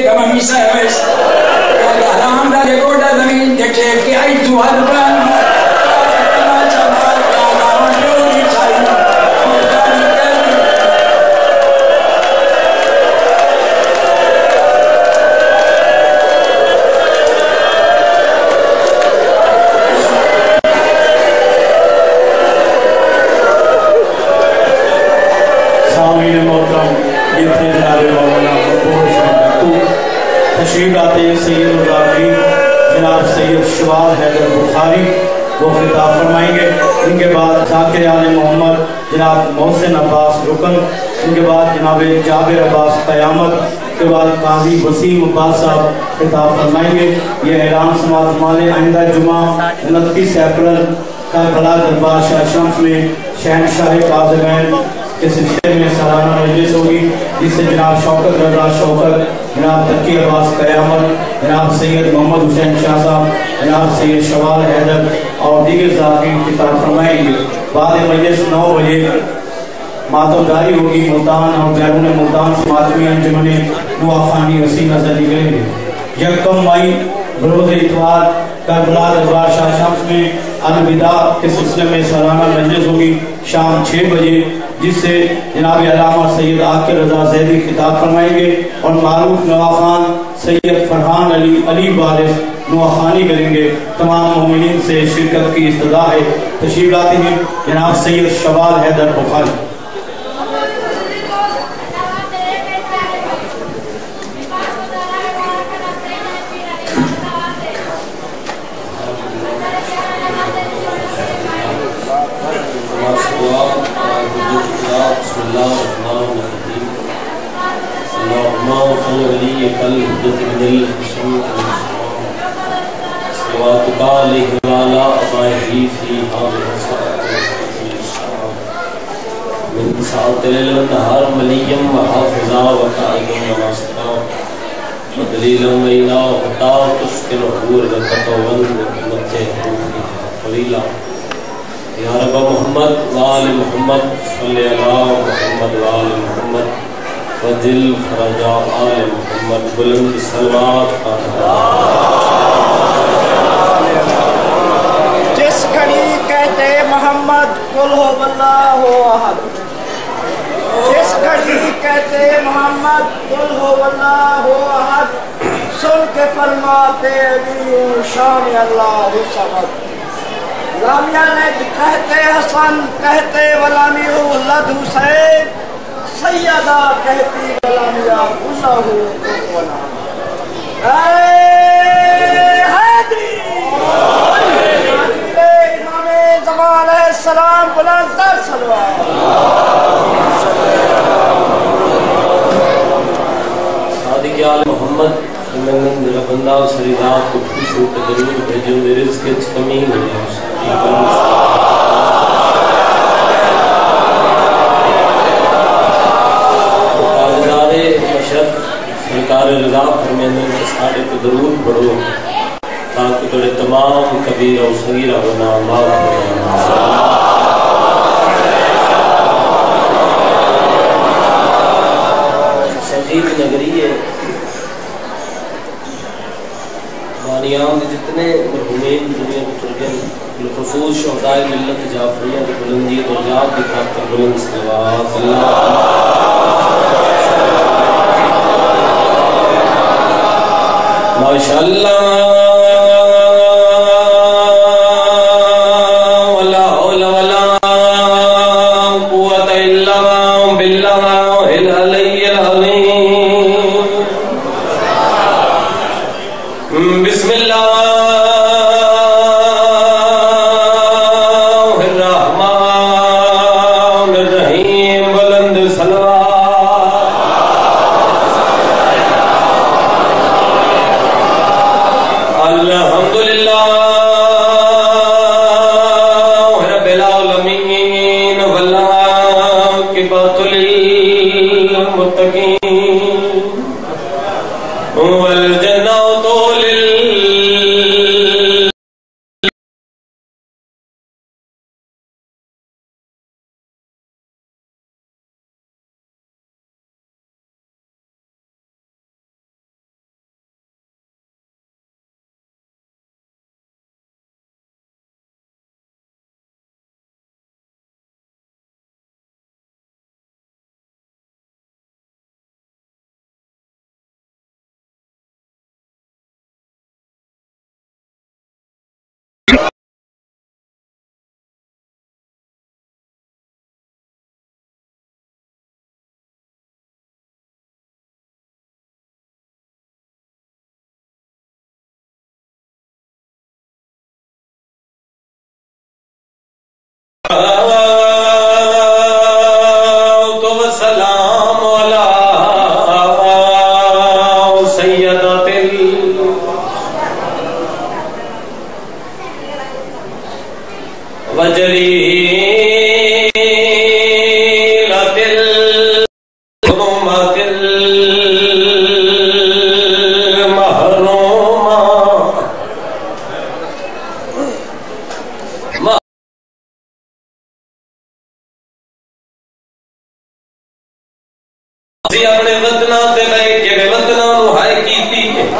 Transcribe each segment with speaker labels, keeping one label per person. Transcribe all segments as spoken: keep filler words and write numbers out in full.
Speaker 1: تمامی سروس حرام دا دے گوڑا زمین دے ٹیک کے آئی تو ہر بان
Speaker 2: تشریف آتے ہیں سید الراغبین جناب سید شوال حیدر بخاری وہ خطاب فرمائیں گے. ان کے بعد ذاکر آل محمد جناب محسن عباس رکن، ان کے بعد جناب جابر عباس قیامت، کے بعد قاضی وسیم عباس صاحب خطاب فرمائیں گے. یہ اعلان سماعت مال آئندہ جمعہ انتیس اپریل کا بلا دربار شاہ شمس میں شہنشاہ قاضگین کے سلسلے میں سالانہ مجلس ہوگی، جس سے جناب شوکت رضا شوکت، جناب تقی عباس قیامت، جناب سید محمد حسین شاہ صاحب، جناب سید شوال حیدر اور دیگر ذاکرین خطاب فرمائیں گے. بعد مجلس نو بجے ماتمداری ہوگی. ملتان اور بیرون ملتان سے ماتمی انجمن نوا خانی وسیع نظر نکلیں گے. یکم مئی بروز اتوار کربلا دربار شاہ شمس میں الوداع کے سلسلے میں سالانہ مجلس ہوگی شام چھ بجے، جس سے جناب علامہ سید عاقل رضا زیدی خطاب فرمائیں گے اور معروف نواخان سید فرحان علی علی وارث نواخانی کریں گے. تمام مومنین سے شرکت کی استدعا ہے. تشریف لاتے ہیں جناب سید شوال حیدر بخاری. یا رب محمد وآل محمد صلی اللہ محمد وآل محمد فضل فرجا آل محمد بلند صلوات.
Speaker 3: جس گھڑی کہتے محمد قل ہو اللہ احد، جس گھڑی کہتے محمد قل ہو اللہ احد، سن کے فرماتے علی شان اللہ صمد. لامیہ نے کہتے حسن کہتے ولامی ولد حسین، سیدہ کہتی ولامیہ اللہ ولا. اے حیدری امام زمان علیہ السلام بلند در صلوات.
Speaker 2: صادق آل محمد من میرا بندہ سری رات کو خوش ہو کے ضرور بھیجو، میرے رزق کی کمی ہو جائے. تاجدار مشرف سرکار رضا فرمیندے نے ساڑھے کو درود پڑھو تاکہ تھوڑے تمام کبیر اور صغیرہ گناہ معاف ہو. سنجید نگری ہے، بانیان جتنے مرحومین دنیا کو چلگن بالخصوص شہدائے ملت جعفریہ کی بلندی اور یاد کی خاطر بلند صلوات اللہ. ماشاءاللہ بسم اللہ
Speaker 4: اپنے وطنہ تے لے کے وطنہ نو ہائے کیتی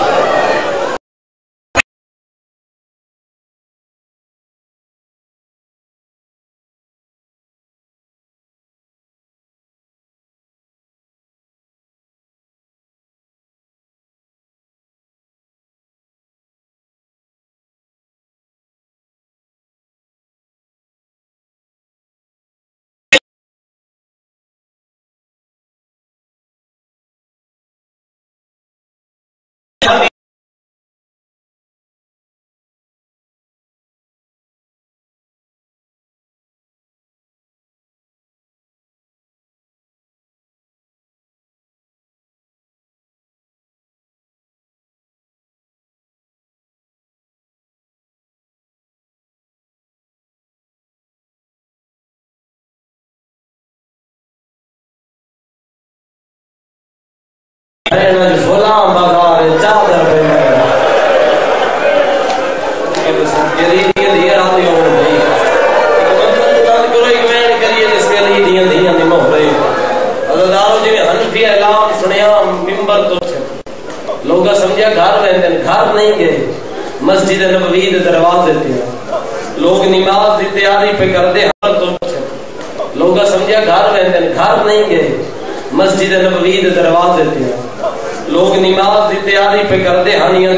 Speaker 4: غلام بازار چادر پہ لوگ سمجھا گھر رہتے ہیں، گھر نہیں گئے، مسجد نبوی دے دروازے تے لوگ نماز دی تیاری پہ کرتے لوگ سمجھا گھر رہتے ہیں، گھر نہیں گئے، مسجد نبوی دے دروازے تے لوگ نماز دی تیاری پہ کرتے ہنیاں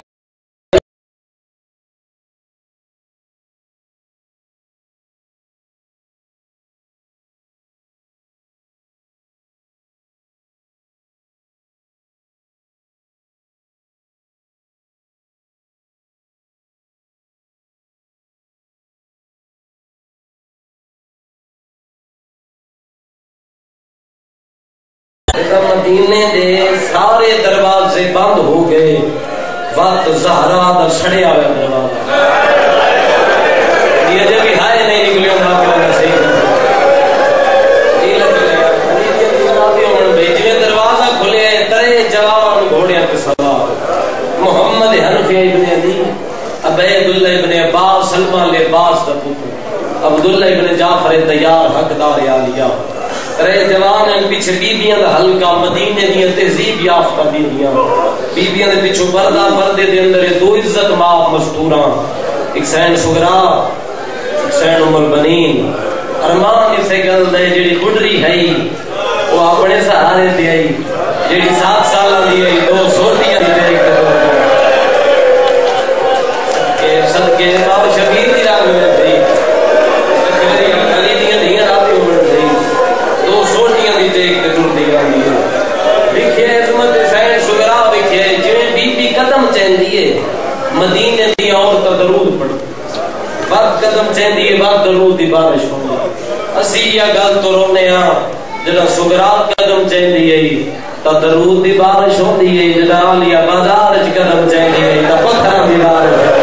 Speaker 4: مدینے دے سارے دروازے بند ہو گئے، وقت زہرا دا سڑیا ہوا دروازہ یہ جب بھی ہائے نہیں نکلے ہوں داخلہ صحیح جی دروازہ کھلے ترے جوان گھوڑیاں کے سوار محمد حنفیہ ابن علی، عبیداللہ ابن عباس، سلمہ لباس دا پتر، عبداللہ ابن جعفر تیار حقدار عالیہ، رہے جوان ہیں پیچھے بیبیاں دا حلقہ، مدینے دیاں تہذیب یافتہ بیبیاں، بیبیاں دے پیچھو پردہ پردے دے اندر دو عزت ماف مستوراں، ایک سین سگرا ایک سین عمر بنین، ارمان اسے گل دے جڑی بڑری ہے وہ اپنے سہارے دے آئی، جڑی سات سالہ دی آئی دو سوٹیاں دی دے کہ صدقے باب شبیر دی راہ میں تھی مدینے دی عورت درود پڑھ وقت قدم چہندی ہے وقت درود دی بارش ہو اسی یا گل تو رونے ہاں جڑا سگرات قدم چہندی ہے تا درود دی بارش ہوندی ہے، جڑا عالیہ بازار وچ قدم چہندی ہے تا پتھراں دی بارش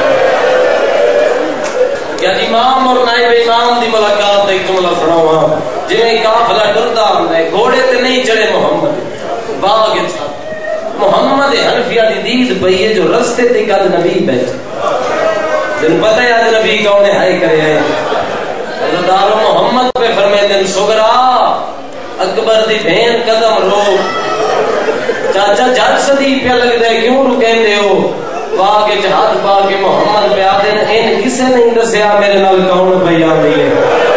Speaker 4: یا امام اور نائب امام دی ملاقات ایک جملہ سناواں جویں قافلہ ٹردا ہوندا ہے گھوڑے تے نہیں چڑھے محمد باغ وچ محمد حنفیہ دی دیز پئی ہے جو رستے تے کد نبی بیٹھے جن پتہ ہے آج نبی کون ہائے کرے ہیں حضرت آل محمد پہ فرمائے دن سگرا اکبر دی بہن قدم روک چاچا جھٹ صدی پہ لگ دے کیوں رکیں دے ہو واہ کے جہاد پا کے محمد پہ آدھے ان کسے نہیں دسیا میرے نال کون پہ آدھی ہے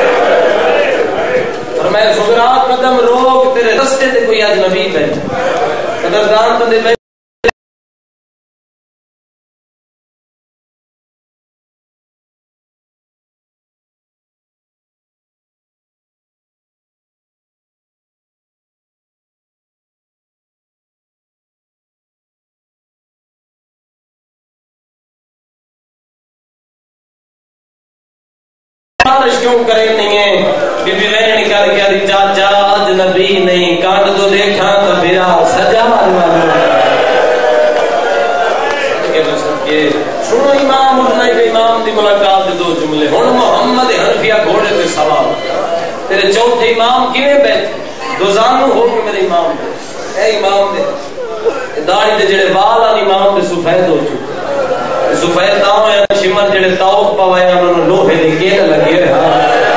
Speaker 4: فرمائے سگرا قدم روک تیرے رستے تے کوئی آج نبی بیٹھے قدردان بندے میں سفارش کیوں کرے نہیں ہے بی بی وین کر کے دی چاچا اجنبی نہیں کانڈ دو دیکھا تو میرا سجاد والو سنو امام اٹھنا ہی امام دی ملاقات دے دو جملے ہن محمد حنفیہ گھوڑے تے سوال تیرے چوتھے امام کیویں بیٹھے دو زانو ہو کے میرے امام دے اے امام دے داڑھی دے جڑے وال ان امام دے سفید ہو چکے سفید تاں ہوئے شمر جڑے تاؤ پوایا انہوں نے لوہے دے کیل لگے رہا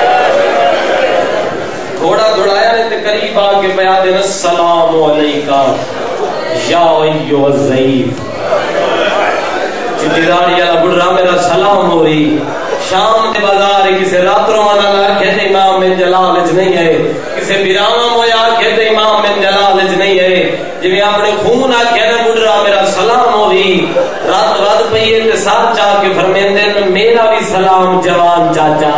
Speaker 4: گھوڑا دوڑایا نے تے قریب آ کے پیا دے السلام علیکہ یا ایھا الضعیف چٹیداری والا بڑھا میرا سلام ہو رہی شام دے بازار کسے رات روانا لاکھے تے امام میں جلال اچ نہیں ہے کسے بیراما مویا آکھے تے امام میں جلال اچ نہیں ہے جویں اپنے خون آکھے نا بڑھا میرا سلام ہو رہی رات رات پئیے تے ساتھ چاہ کے فرمیندے میرا بھی سلام جوان چاچا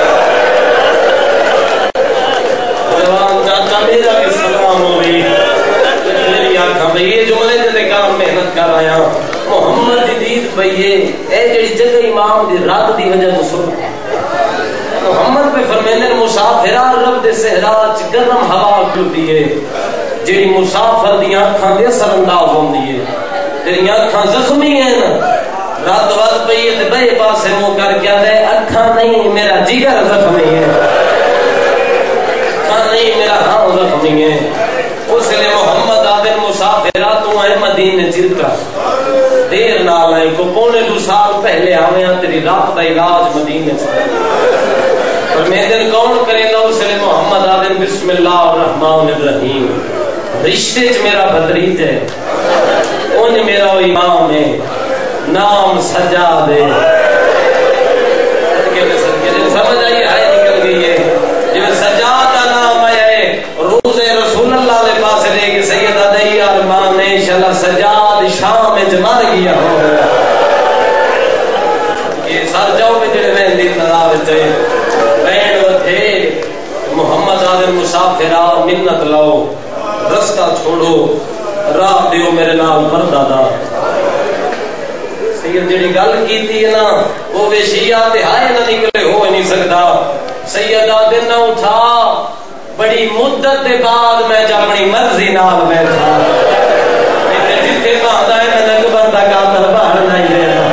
Speaker 4: جوان چاچا میرا بھی سلام ہو رہی میری آنکھاں میں یہ جملے تے کام محنت کر آیا محمد جدید بھئیے اے جڑی جگہ امام دی رات دی وجہ تو سن محمد پہ فرمینے مسافرہ رب دے صحرا چ گرم ہوا کھلتی ہے جڑی مسافر دی آنکھاں دے اثر انداز ہوندی ہے تیری آنکھاں زخمی ہیں رات وقت پئیے تے بے پاسے منہ کر کے دے اکھاں نہیں میرا جگر زخمی ہے اکھاں نہیں میرا ہاں زخمی ہے اس لیے محمد آدم مسافرہ تو ہے مدینے چرکا دیر نال ہے کو پونے دو سال پہلے آوے ہیں تیری رات دا علاج مدینے سے اور میں دن کون کرے گا اس لیے محمد آدم بسم اللہ الرحمن الرحیم رشتے چ میرا بدریج ہے ان میرا امام ہے نام سجاد ہے سمجھ آئی آئے نکل گئی ہے جو سجاد کا نام آیا ہے روز رسول اللہ دے پاس لے کے سیدہ دئی ارمان نے انشاءاللہ سجاد شام میں مر گیا ہو یہ سر جاؤ میں جڑے رہن دی نظار چاہیے رہن وتھے محمد آدم مسافرہ منت لاؤ رستہ چھوڑو راہ دیو میرے نال پردہ سید جڑی گل کیتی ہے نا وہ بے شیعہ تے ہائے نہ نکلے ہو نہیں سکتا سیدہ دن نہ اٹھا بڑی مدت دے بعد میں جب اپنی مرضی نال بیٹھا میں جتنے بہتا ہے میں اکبر دا قاتل باہر نہیں دینا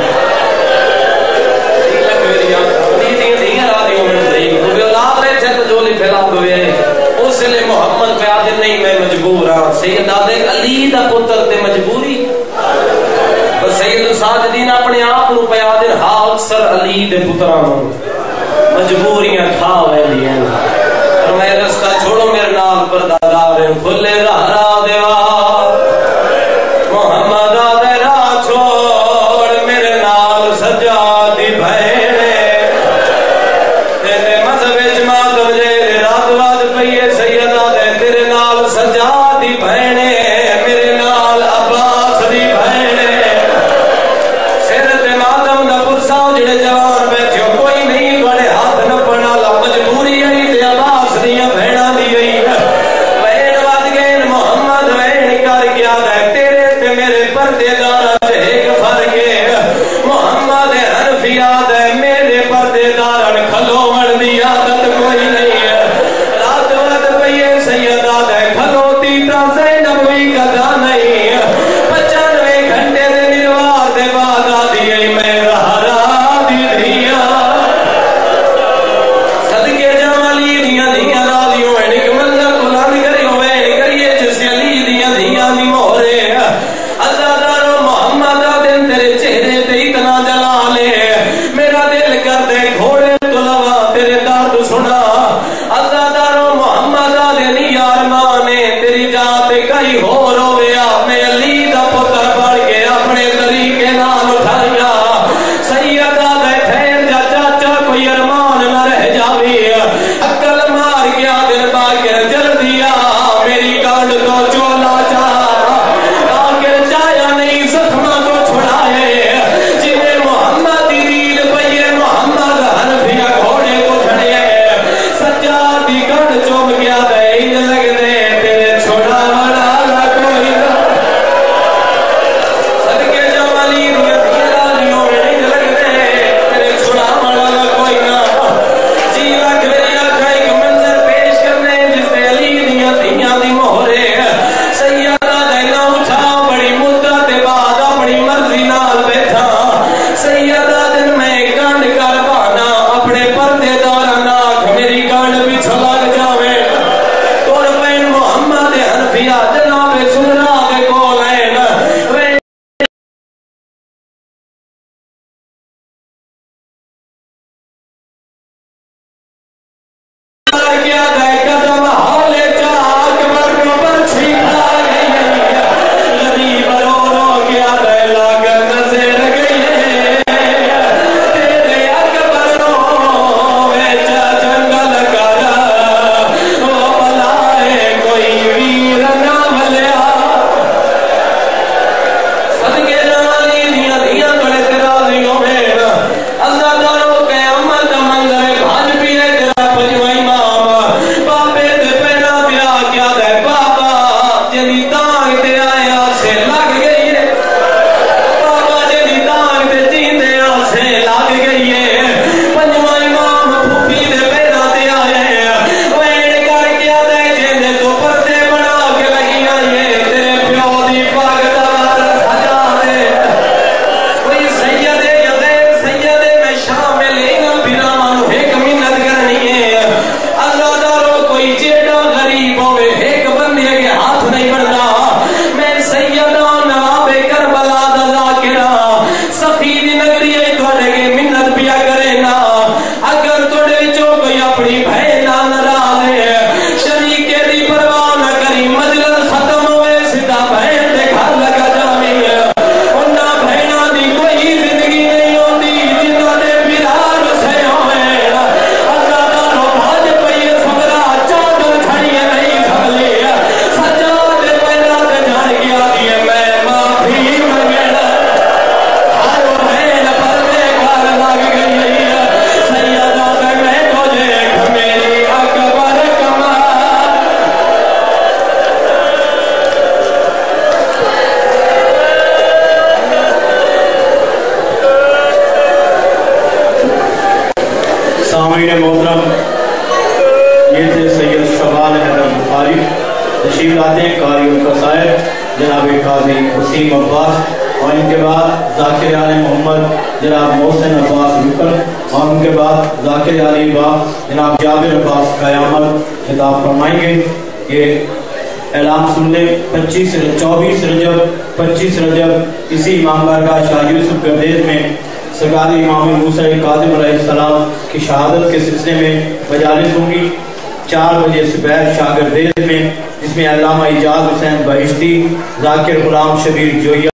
Speaker 4: لگ میری آنکھ دیدیں دیگر آدھیوں میں صحیح وہ بھی اولاد رہے تھے تو جولی پھیلا ہوئے اس لیے محمد پہ آدھے نہیں میں مجبور ہاں سید آدھے علی دا پتر تے مجبوری بس سید ساجدین اپنے آپ نو پہ آدھے ہاں اکثر علی دے پترانوں مجبوریاں کھا لے لیا اور میں رستہ چھوڑو میرے نال پر دادار کھلے راہ راہ دیوار محمد آدھے راہ چھوڑ میرے نال سجادی بھیڑے تیرے مذہب جماعت وجہ رات واد پئیے سید آدھے تیرے نال سجادی بھیڑے میرے نال عباس دی بھیڑے سیرت ماتم دا پرسا جڑے جوان بیٹھے کوئی نہیں بڑے ہاتھ نہ پڑا لا مجبوری ہے تے عباس دیاں بھیڑاں دی گئی وین واد گئے محمد وین کر گیا تیرے تے میرے پردے دار چ ایک فرق ہے محمد حنفیہ دے میرے پردے دار کھلوڑ دی عادت کوئی نہیں ہے رات واد پئیے سیدہ دے کھلوتی تا زینب بھی کدا نہیں پچانوے گھنٹے دے نروار دے بعد آدھی ہے میں راہ راہ دی دھیاں صدقے جمالی دیاں دیاں رالیوں ہیں ایک منزل بلند کری ہوئے کریے جسے علی دیاں دیاں دی مہرے عزادارو محمد
Speaker 2: सामीन मोहतरम, ये थे सैयद शवाल हैदर बुखारी। तशरीफ लाते हैं कारी कसायद जनाब काजी वसीम अब्बास, और इनके बाद ज़ाकिर आले मोहम्मद जनाब मोहसिन अब्बास रुकन, और उनके बाद ज़ाकिर आली बा जनाब जाबिर अब्बास क़यामत खिताब फरमाएंगे। ये ऐलान सुन ले, पच्चीस चौबीस रजब पच्चीस रजब इसी इमाम बारगाह शाह यूसुफ गर्देज में सरकार इमाम मूसा काज़िम अलैहिस्सलाम की शहादत के सिलसिले में मजालिस होंगी चार बजे सुबह शाह गर्देज में, जिसमें अल्लामा इजाज़ हुसैन बहिश्ती, ज़ाकिर गुलाम शबीर जोइया